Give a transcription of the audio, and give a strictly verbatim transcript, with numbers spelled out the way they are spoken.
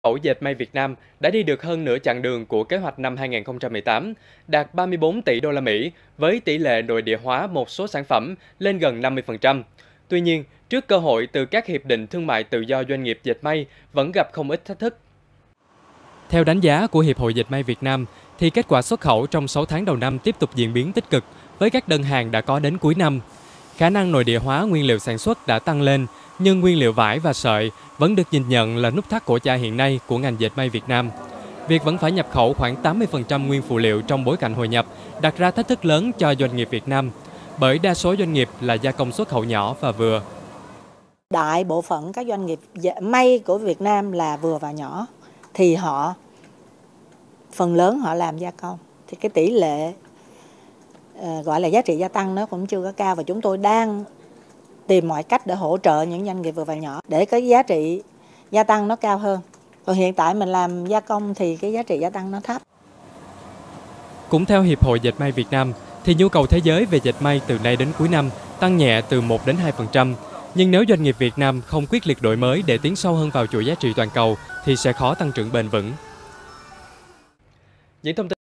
Khẩu dệt may Việt Nam đã đi được hơn nửa chặng đường của kế hoạch năm hai nghìn không trăm mười tám, đạt ba mươi bốn tỷ đô la Mỹ với tỷ lệ nội địa hóa một số sản phẩm lên gần năm mươi phần trăm. Tuy nhiên, trước cơ hội từ các hiệp định thương mại tự do doanh nghiệp dệt may vẫn gặp không ít thách thức. Theo đánh giá của Hiệp hội Dệt may Việt Nam, thì kết quả xuất khẩu trong sáu tháng đầu năm tiếp tục diễn biến tích cực với các đơn hàng đã có đến cuối năm. Khả năng nội địa hóa nguyên liệu sản xuất đã tăng lên, nhưng nguyên liệu vải và sợi vẫn được nhìn nhận là nút thắt cổ chai hiện nay của ngành dệt may Việt Nam. Việc vẫn phải nhập khẩu khoảng tám mươi phần trăm nguyên phụ liệu trong bối cảnh hội nhập đặt ra thách thức lớn cho doanh nghiệp Việt Nam, bởi đa số doanh nghiệp là gia công xuất khẩu nhỏ và vừa. Đại bộ phận các doanh nghiệp dệt may của Việt Nam là vừa và nhỏ, thì họ phần lớn họ làm gia công, thì cái tỷ lệ uh, gọi là giá trị gia tăng nó cũng chưa có cao, và chúng tôi đang tìm mọi cách để hỗ trợ những doanh nghiệp vừa và nhỏ để cái giá trị gia tăng nó cao hơn. Còn hiện tại mình làm gia công thì cái giá trị gia tăng nó thấp. Cũng theo Hiệp hội Dệt may Việt Nam, thì nhu cầu thế giới về dệt may từ nay đến cuối năm tăng nhẹ từ một đến hai phần trăm. Nhưng nếu doanh nghiệp Việt Nam không quyết liệt đổi mới để tiến sâu hơn vào chuỗi giá trị toàn cầu thì sẽ khó tăng trưởng bền vững. Những thông tin